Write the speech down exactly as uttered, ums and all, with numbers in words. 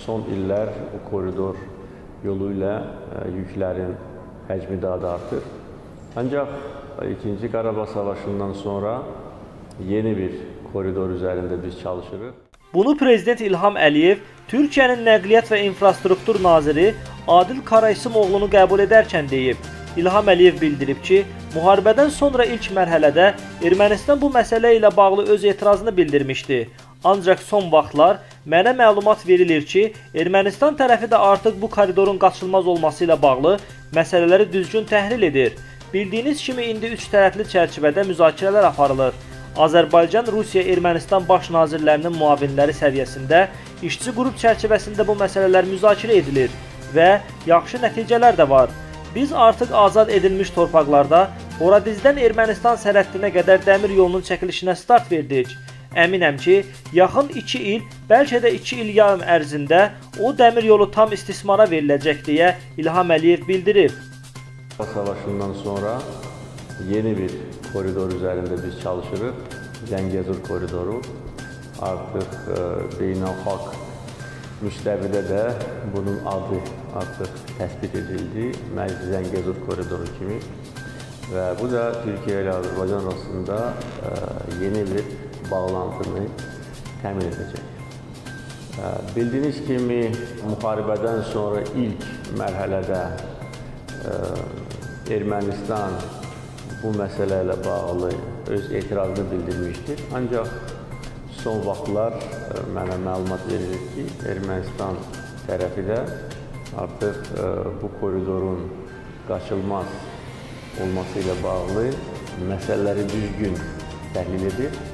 son illər bu koridor yolu ilə yüklərin həcmi daha da artır. Ancaq ikinci Qarabağ Savaşı'ndan sonra yeni bir koridor üzərində biz çalışırıq. Bunu Prezident İlham Əliyev Türkiyənin Nəqliyyat və İnfrastruktur Naziri Adil Karaysimoğlunu qəbul edərkən deyib. İlham Əliyev bildirib ki, müharibədən sonra ilk mərhələdə Ermənistan bu məsələ ilə bağlı öz etirazını bildirmişdi. Ancaq son vaxtlar mənə məlumat verilir ki, Ermənistan tərəfi də artıq bu koridorun qaçılmaz olması ilə bağlı məsələləri düzgün təhlil edir. Bildiyiniz kimi indi üç tərəfli çərçivədə müzakirələr aparılır. Azərbaycan, Rusiya, Ermənistan baş nazirlərinin müavinləri səviyyəsində işçi qrup çərçivəsində bu məsələlər müzakirə edilir və yaxşı nəticələr də var. Biz artıq azad edilmiş torpaqlarda Horadizdən Ermənistan sərhəddinə qədər dəmir yolunun çəkilişinə start verdik. Əminəm ki, yaxın iki il, bəlkə də iki il yarım ərzində o dəmir yolu tam istismara veriləcək deyə İlham Əliyev bildirib. Savaşından sonra yeni bir koridor üzərində biz çalışırıq. Zəngəzur koridoru. Artıq e, beynəlxalq müstəvidə də bunun adı artıq təsbit edildi. Məclis Zəngəzur koridoru kimi. Və bu da Türkiyə ilə Azərbaycan arasında e, yeni bir bağlantını təmin edəcək. E, bildiyiniz kimi, müharibədən sonra ilk mərhələdə e, Ermənistan bu məsələ ilə bağlı öz etirazını bildirmişdir. Ancaq son vaxtlar mənə məlumat verilir ki, Ermənistan tərəfi də artıq bu koridorun qaçılmaz olması ilə bağlı məsələləri düzgün təhlil edir.